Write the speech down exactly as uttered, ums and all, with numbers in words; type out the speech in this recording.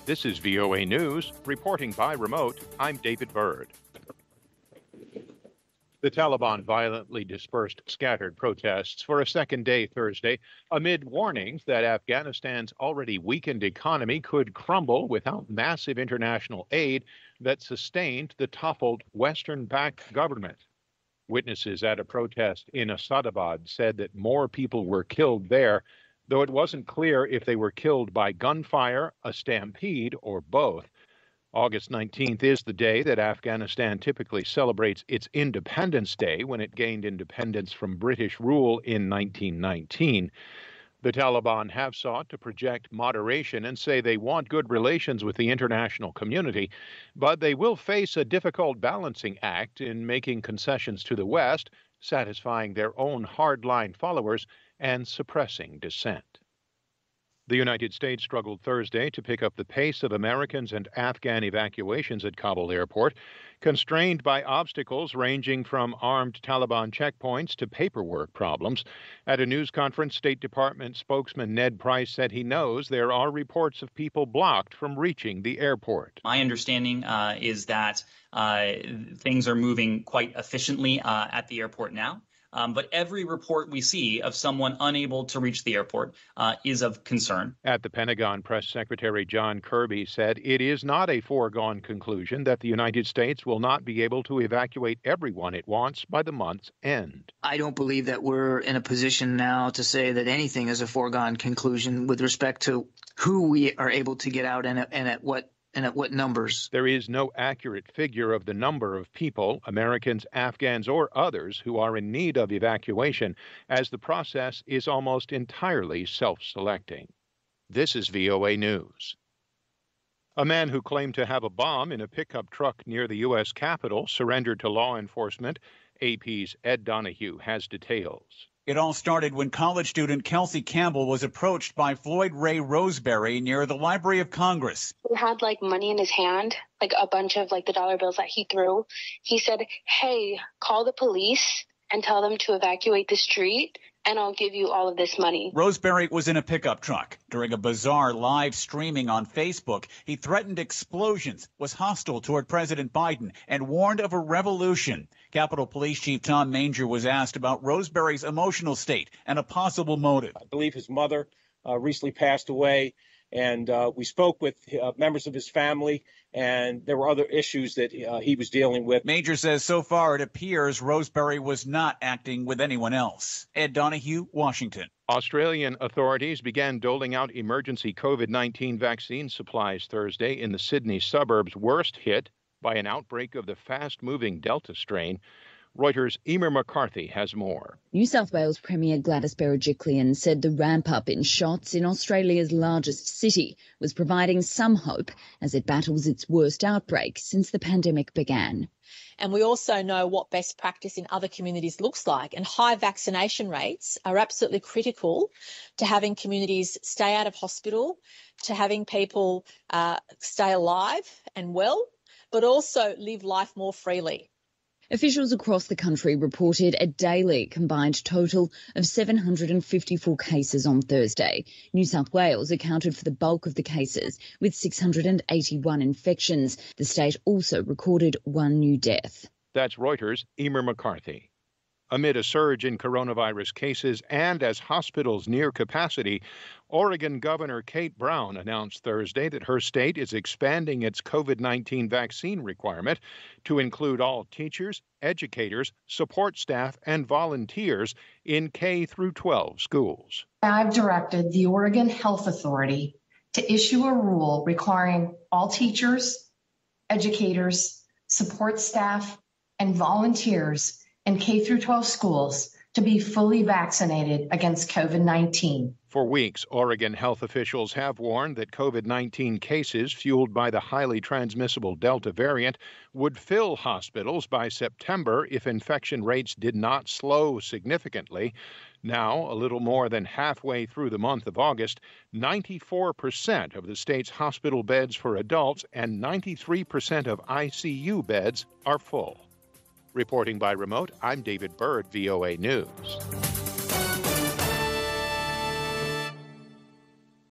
This is V O A News. Reporting by remote, I'm David Byrd. The Taliban violently dispersed scattered protests for a second day Thursday amid warnings that Afghanistan's already weakened economy could crumble without massive international aid that sustained the toppled Western-backed government. Witnesses at a protest in Asadabad said that more people were killed there, though it wasn't clear if they were killed by gunfire, a stampede, or both. August nineteenth is the day that Afghanistan typically celebrates its Independence Day when it gained independence from British rule in nineteen nineteen. The Taliban have sought to project moderation and say they want good relations with the international community, but they will face a difficult balancing act in making concessions to the West, satisfying their own hardline followers, and suppressing dissent. The United States struggled Thursday to pick up the pace of Americans and Afghan evacuations at Kabul airport, constrained by obstacles ranging from armed Taliban checkpoints to paperwork problems. At a news conference, State Department spokesman Ned Price said he knows there are reports of people blocked from reaching the airport. My understanding uh, is that uh, things are moving quite efficiently uh, at the airport now. Um, but every report we see of someone unable to reach the airport uh, is of concern. At the Pentagon, Press Secretary John Kirby said it is not a foregone conclusion that the United States will not be able to evacuate everyone it wants by the month's end. I don't believe that we're in a position now to say that anything is a foregone conclusion with respect to who we are able to get out and at, and at what And at what numbers? There is no accurate figure of the number of people, Americans, Afghans, or others, who are in need of evacuation, as the process is almost entirely self-selecting. This is V O A News. A man who claimed to have a bomb in a pickup truck near the U S Capitol surrendered to law enforcement. A P's Ed Donahue has details. It all started when college student Kelsey Campbell was approached by Floyd Ray Roseberry near the Library of Congress. He had like money in his hand, like a bunch of like the dollar bills that he threw. He said, hey, call the police and tell them to evacuate the street, and I'll give you all of this money. Roseberry was in a pickup truck. During a bizarre live streaming on Facebook, he threatened explosions, was hostile toward President Biden, and warned of a revolution. Capitol Police Chief Tom Manger was asked about Roseberry's emotional state and a possible motive. I believe his mother uh, recently passed away, and uh, we spoke with uh, members of his family, and there were other issues that uh, he was dealing with. Manger says so far it appears Roseberry was not acting with anyone else. Ed Donahue, Washington. Australian authorities began doling out emergency COVID nineteen vaccine supplies Thursday in the Sydney suburbs worst hit by an outbreak of the fast-moving Delta strain. Reuters' Emer McCarthy has more. New South Wales Premier Gladys Berejiklian said the ramp-up in shots in Australia's largest city was providing some hope as it battles its worst outbreak since the pandemic began. And we also know what best practice in other communities looks like, and high vaccination rates are absolutely critical to having communities stay out of hospital, to having people uh, stay alive and well, but also live life more freely. Officials across the country reported a daily combined total of seven hundred fifty-four cases on Thursday. New South Wales accounted for the bulk of the cases, with six hundred eighty-one infections. The state also recorded one new death. That's Reuters' Emer McCarthy. Amid a surge in coronavirus cases and as hospitals near capacity, Oregon Governor Kate Brown announced Thursday that her state is expanding its COVID nineteen vaccine requirement to include all teachers, educators, support staff, and volunteers in K through twelve schools. I've directed the Oregon Health Authority to issue a rule requiring all teachers, educators, support staff, and volunteers in K through twelve schools to be fully vaccinated against COVID nineteen. For weeks, Oregon health officials have warned that COVID nineteen cases fueled by the highly transmissible Delta variant would fill hospitals by September if infection rates did not slow significantly. Now, a little more than halfway through the month of August, ninety-four percent of the state's hospital beds for adults and ninety-three percent of I C U beds are full. Reporting by remote, I'm David Byrd, V O A News.